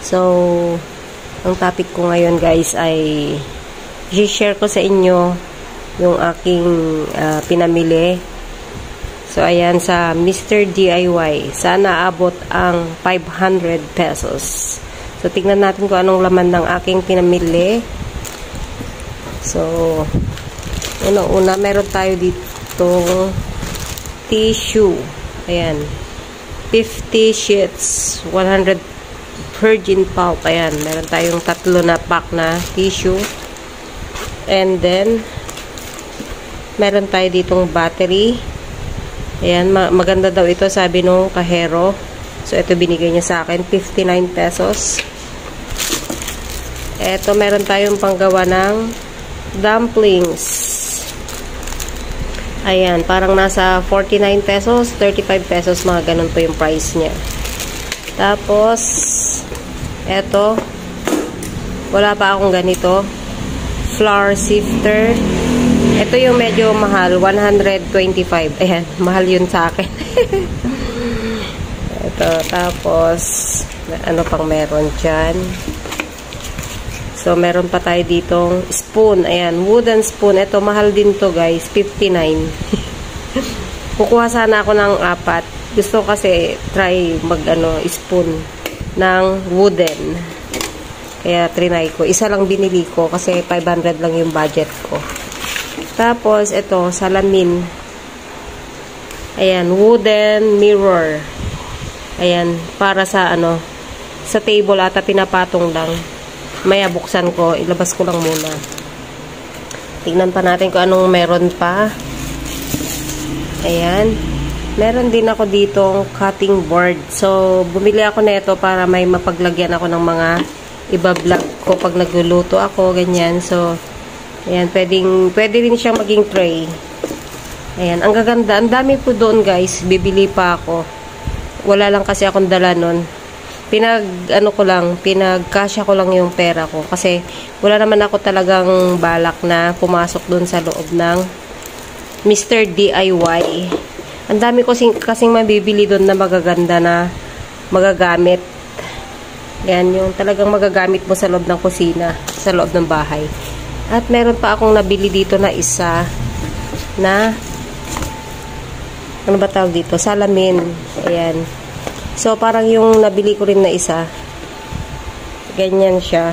So, ang topic ko ngayon guys ay i-share ko sa inyo yung aking pinamili. So, ayan sa Mr. DIY. Sana abot ang 500 pesos. So, tignan natin kung anong laman ng aking pinamili. So, una meron tayo dito tissue. Ayan. 50 sheets. 100 virgin pulp. Ayan. Meron tayong 3 na pack na tissue. And then, meron tayo ditong battery. Ayan. Maganda daw ito, sabi nung kahero. So, ito binigay niya sa akin. 59 pesos. Ito, meron tayong panggawa ng dumplings. Ayan, parang nasa 49 pesos, 35 pesos, mga ganun po yung price niya. Tapos, eto, wala pa akong ganito. Flour sifter. Ito yung medyo mahal, 125. Ayan, mahal yun sa akin. Ito, tapos, ano pang meron dyan? So, meron pa tayo ditong spoon. Ayan, wooden spoon. Ito, mahal din to guys. 59. Kukuha sana ako ng 4. Gusto kasi try spoon ng wooden. Kaya, trinay ko. Isa lang binili ko kasi 500 lang yung budget ko. Tapos, ito, salamin. Ayan, wooden mirror. Ayan, para sa sa table ata pinapatong lang. Maya buksan ko, ilabas ko lang muna. Tignan pa natin kung anong meron pa. Ayan. Meron din ako ditong cutting board. So, bumili ako nito para may mapaglagyan ako ng mga iba-vlog ko pag nagluluto ako, ganyan. So, ayan, pwede rin siyang maging tray. Ayan, ang gaganda. Ang dami po doon, guys. Bibili pa ako. Wala lang kasi akong dala nun. Pinagkasya ko lang yung pera ko kasi wala naman ako talagang balak na pumasok dun sa loob ng Mr. DIY. Ang dami ko kasing mabibili dun na magaganda na magagamit. Yan, yung talagang magagamit mo sa loob ng kusina, sa loob ng bahay. At meron pa akong nabili dito na isa na ano ba tawag dito? Salamin. Ayan. So, parang yung nabili ko rin na isa. Ganyan siya.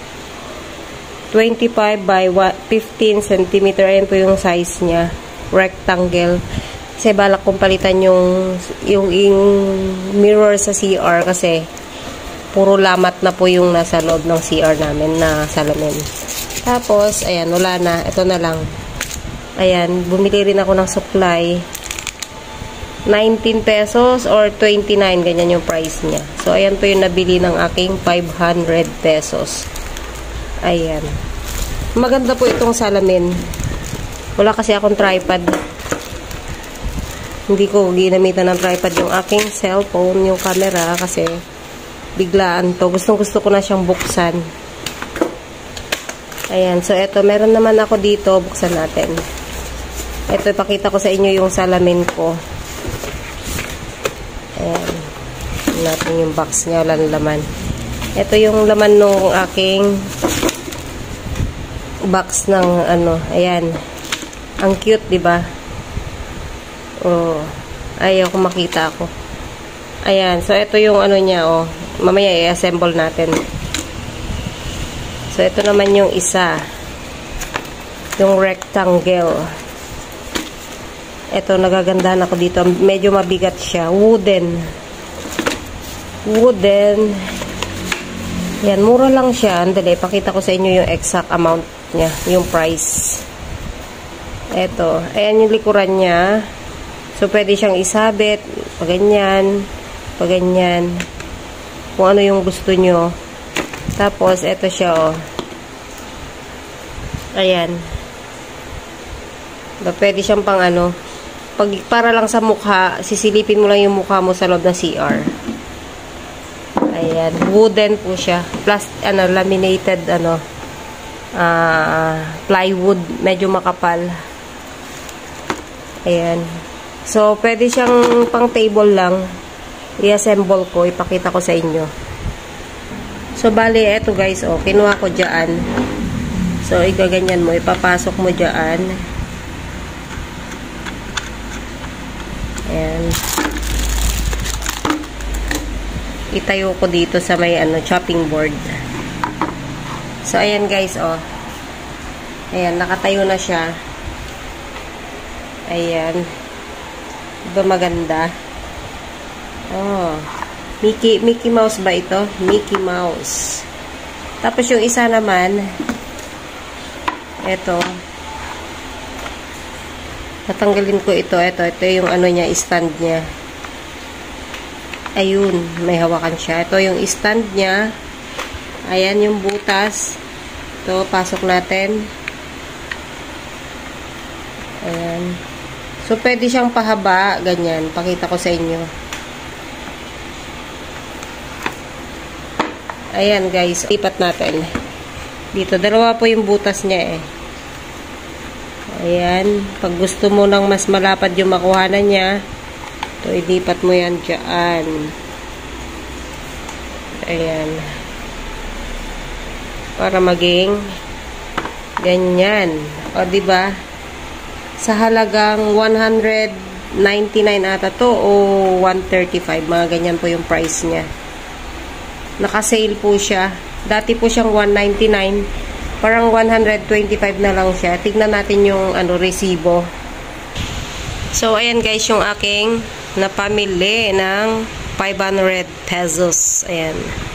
25 by 15 cm. Ayan po yung size niya. Rectangle. Kasi balak kong palitan yung mirror sa CR kasi puro lamat na po yung nasa loob ng CR namin na salamin. Tapos, ayan, wala na. Ito na lang. Ayan, bumili rin ako ng supply. 19 pesos or 29, ganyan yung price niya. So, ayan po yung nabili ng aking 500 pesos. Ayan. Maganda po itong salamin. Wala kasi akong tripod. Hindi ko ginamitan ng tripod yung aking cellphone, yung camera, kasi biglaan to. Gustong-gusto ko na siyang buksan. Ayan. So, eto. Meron naman ako dito. Buksan natin. Eto, ipakita ko sa inyo yung salamin ko. Ayan. Natin yung box niya. Wala na laman. Ito yung laman ng aking box ng ayan. Ang cute, diba? Oh. Ayaw ko makita ako. Ayan. So, ito yung niya, oh. Mamaya i-assemble natin. So, ito naman yung isa. Yung rectangle. Ito, nagagandahan ako dito. Medyo mabigat siya. Wooden. Yan, mura lang siya. Andali, pakita ko sa inyo yung exact amount niya. Yung price. Ito. Ayan yung likuran niya. So, pwede siyang isabit. Paganyan. Paganyan. Kung ano yung gusto nyo. Tapos, ito siya, oh. Ayan. Pwede siyang pang para lang sa mukha, sisilipin mo lang yung mukha mo sa loob ng CR. Ayan, wooden po siya. Plus, laminated, plywood, medyo makapal. Ayan. So, pwede siyang pang table lang. I-assemble ko, ipakita ko sa inyo. So, bali, eto guys, oh, kinuha ko dyan. So, igaganyan mo, ipapasok mo dyan. Ayan. Itayo ko dito sa may chopping board. So, ayan guys, oh. Ayan, nakatayo na siya. Ayan. Diba maganda? Oh. Mickey Mouse ba ito? Mickey Mouse. Tapos yung isa naman, eto. Tatanggalin ko ito. Ito yung niya, stand niya. Ayun, may hawakan siya. Ito yung stand niya. Ayan yung butas. Ito, pasok natin. Ayan. So, pwede siyang pahaba. Ganyan. Pakita ko sa inyo. Ayan, guys. Lipat natin. Dito, dalawa po yung butas niya eh. Ayan. Pag gusto mo ng mas malapad yung makuhanan niya, ito, ilipat mo yan dyan. Ayan. Para maging ganyan. O, diba? Sa halagang 199 ata to o 135. Mga ganyan po yung price niya. Naka-sale po siya. Dati po siyang 199. Parang 125 na lang siya. Tignan natin yung resibo. So, ayan guys, yung aking napamili ng 500 pesos. Ayan.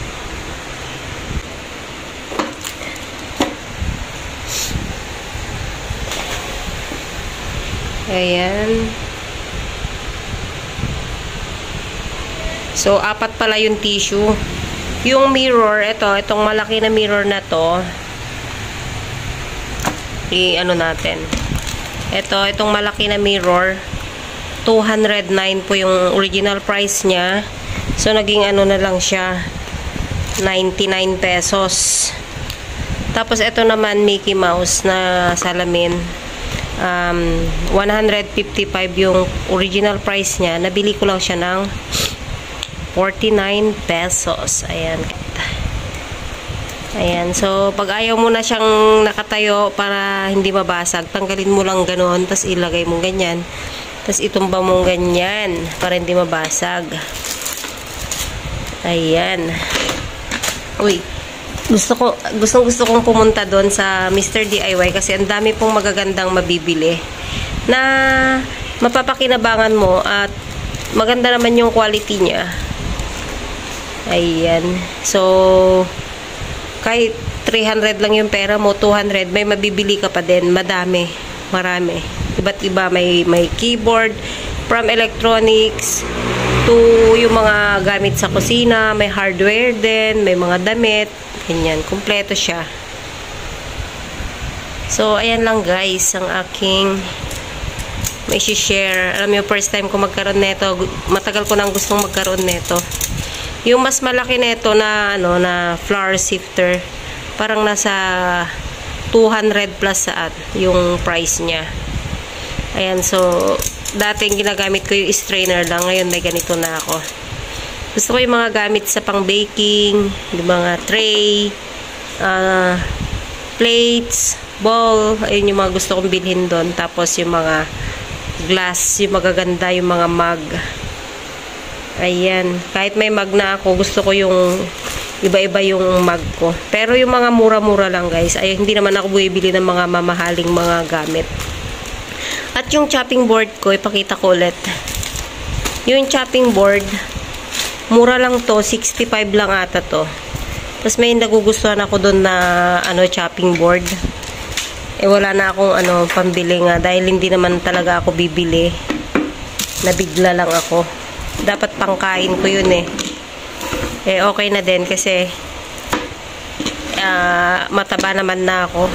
Ayan. So, 4 pala yung tissue. Yung mirror, itong malaki na mirror na to, natin. Itong malaki na mirror, 209 po yung original price niya. So, naging na lang siya, 99 pesos. Tapos, ito naman, Mickey Mouse na salamin. 155 yung original price niya. Nabili ko lang siya ng 49 pesos. Ayan. Ayan. So, pag ayaw mo na siyang nakatayo para hindi mabasag, tanggalin mo lang ganoon, tapos ilagay mo ganyan. Tapos itumba mo ganyan para hindi mabasag. Ayan. Uy. Gusto kong pumunta doon sa Mr. DIY kasi ang dami pong magagandang mabibili na mapapakinabangan mo at maganda naman yung quality niya. Ayan. So, kahit 300 lang yung pera mo, 200, may mabibili ka pa din. Marami. Iba't iba. May keyboard, from electronics, to yung mga gamit sa kusina, may hardware din, may mga damit. Ganyan. Kumpleto siya. So, ayan lang guys, ang aking may share. Alam niyo, first time ko magkaroon nito. Matagal ko nang gustong magkaroon nito. Yung mas malaki nito na na flour sifter, parang nasa 200 plus saan yung price niya. Ayan, so dating ginagamit ko yung strainer lang, ngayon may ganito na ako. Gusto ko yung mga gamit sa pang baking, yung mga tray, plates, bowl, ayun yung mga gusto kong bilhin doon. Tapos yung mga glass, yung magaganda, yung mga mug. Ayan. Kahit may mug na ako, gusto ko yung iba-iba yung mug ko. Pero yung mga mura-mura lang guys, ay hindi naman ako bumibili ng mga mamahaling mga gamit. At yung chopping board ko, ipakita ko ulit. Yung chopping board, mura lang to, 65 lang ata to. Tapos may nagugustuhan ako doon na chopping board. Eh wala na akong pambili nga dahil hindi naman talaga ako bibili. Nabigla lang ako. Dapat pangkain ko yun eh. Eh okay na din kasi mataba naman na ako.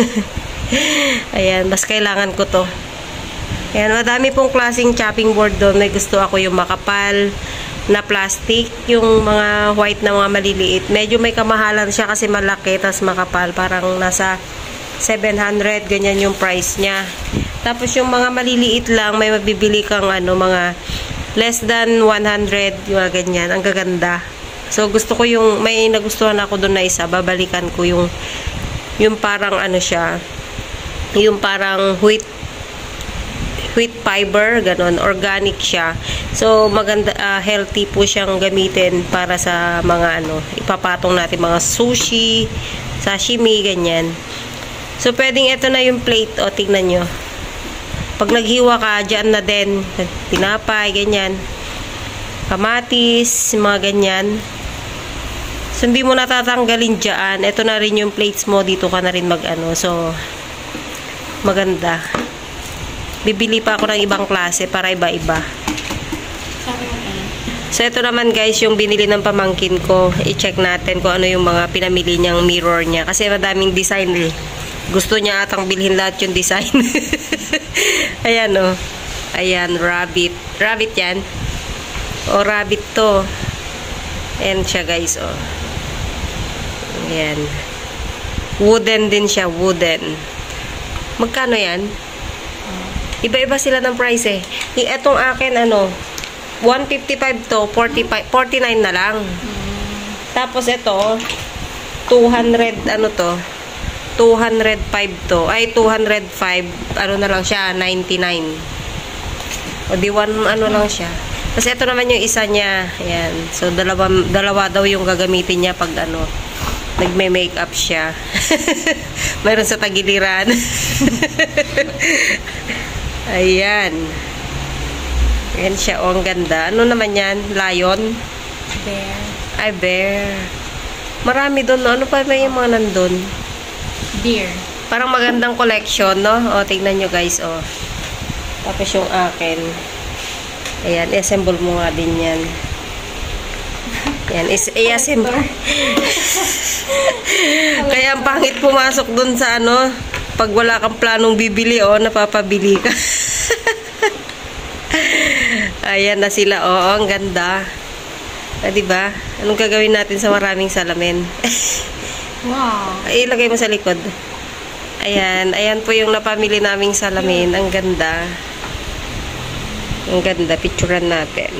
Ayan, mas kailangan ko to. Ayan, madami pong klaseng chopping board doon. May gusto ako yung makapal na plastic, yung mga white na mga maliliit. Medyo may kamahalan siya kasi malaki, tas makapal. Parang nasa 700, ganyan yung price niya. Tapos yung mga maliliit lang, may mabibili kang mga less than 100, yung ganyan. Ang gaganda. So, gusto ko may nagustuhan ako doon na isa. Babalikan ko yung parang ano siya, yung parang wheat fiber, ganon, organic siya. So, maganda, healthy po siyang gamitin para sa mga ipapatong natin mga sushi, sashimi, ganyan. So, pwedeng ito na yung plate, o, tingnan nyo. Pag naghiwa ka, dyan na din, tinapay, ganyan. Kamatis, mga ganyan. So, hindi mo natatanggalin dyan. Ito na rin yung plates mo, dito ka na rin So, maganda. Bibili pa ako ng ibang klase para iba-iba. So, ito naman guys, yung binili ng pamangkin ko. I-check natin kung ano yung mga pinamili niyang mirror niya. Kasi madaming design eh. Gusto niya atang bilhin lahat yung design. Ayan o. Ayan, rabbit. Rabbit yan. O, rabbit to. Ayan siya guys o. Ayan. Wooden din siya, wooden. Magkano yan? Iba-iba sila ng price eh. Etong akin, 155 to, 49 na lang. Tapos ito, 200, 205 to. Ay, 205, na lang siya, 99. O di, lang siya. Tapos ito naman yung isa niya. Ayan. So, dalawa daw yung gagamitin niya pag nagme-makeup siya. Mayroon sa tagiliran. Ayan. Ayan siya. O, ang ganda. Ano naman yan? Lion? Bear. Ay, bear. Marami doon. Ano pa ba yung mga nandun? Deer. Parang magandang collection, no? O, tignan nyo guys, o. Tapos yung akin. Ayan, i-assemble mo nga din yan. Ayan, i-assemble. Kaya ang pangit pumasok dun sa pag wala kang planong bibili, napapabili ka. Ayan na sila, ang ganda. Diba? Anong gagawin natin sa maraming salamin? Wow. Ay, ilagay mo sa likod. Ayan, ayan po yung napamili naming salamin. Ang ganda. Ang ganda, picturean natin.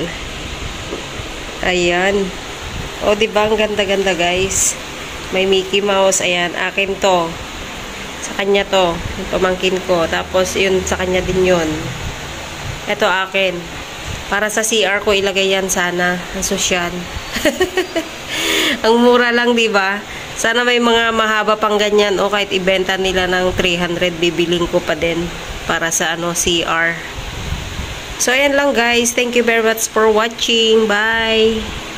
Ayan. O, diba? Ang ganda-ganda, guys. May Mickey Mouse. Ayan, akin to. Sa kanya to. Yung pamangkin ko. Tapos, yun, sa kanya din yun. Ito, akin. Para sa CR ko, ilagay yan sana. Ang sosyal. Ang mura lang, diba? Sana may mga mahaba pang ganyan. O, kahit ibenta nila ng 300, bibiling ko pa din. Para sa, CR. So, ayan lang, guys. Thank you very much for watching. Bye!